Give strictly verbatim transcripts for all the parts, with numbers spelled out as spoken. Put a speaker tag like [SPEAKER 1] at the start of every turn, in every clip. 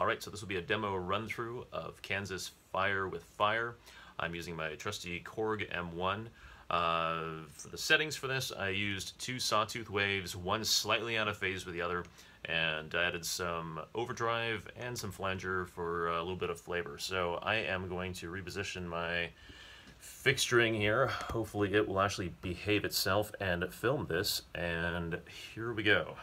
[SPEAKER 1] Alright, so this will be a demo run-through of Kansas Fire with Fire. I'm using my trusty Korg M one. Uh, for the settings for this, I used two sawtooth waves, one slightly out of phase with the other, and I added some overdrive and some flanger for a little bit of flavor. So I am going to reposition my fixturing here. Hopefully it will actually behave itself and film this, and here we go.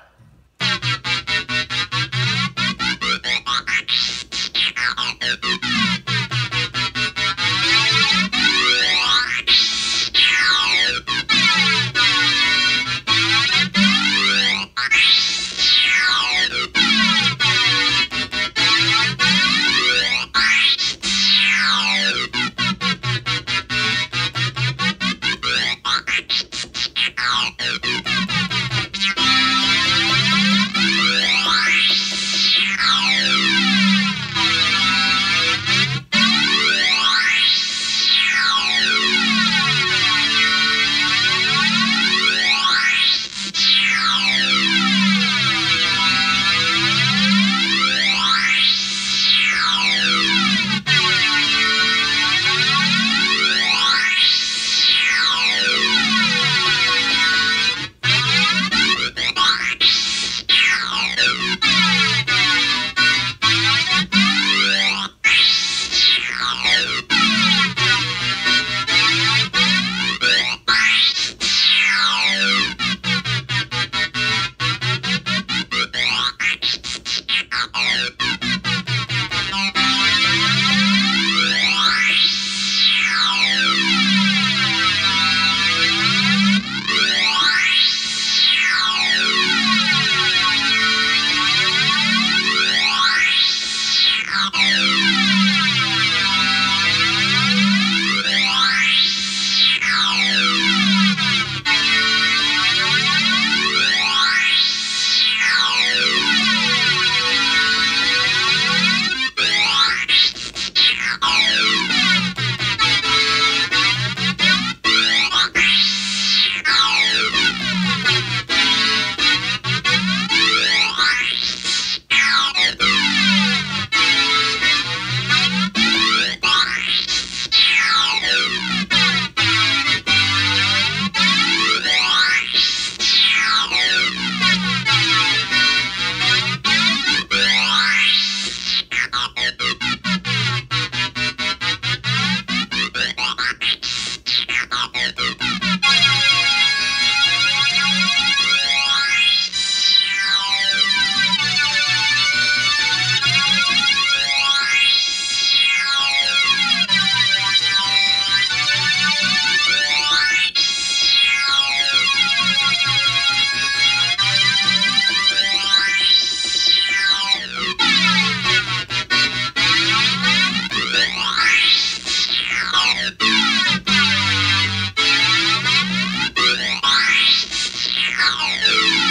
[SPEAKER 2] Oh,